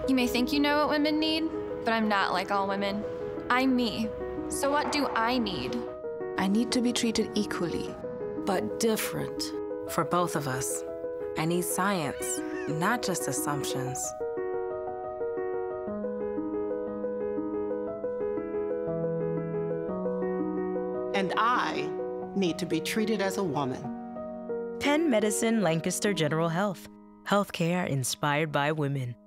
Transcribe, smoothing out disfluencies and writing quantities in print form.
You may think you know what women need, but I'm not like all women. I'm me. So what do I need? I need to be treated equally. But different. For both of us, I need science, not just assumptions. And I need to be treated as a woman. Penn Medicine Lancaster General Health. Healthcare inspired by women.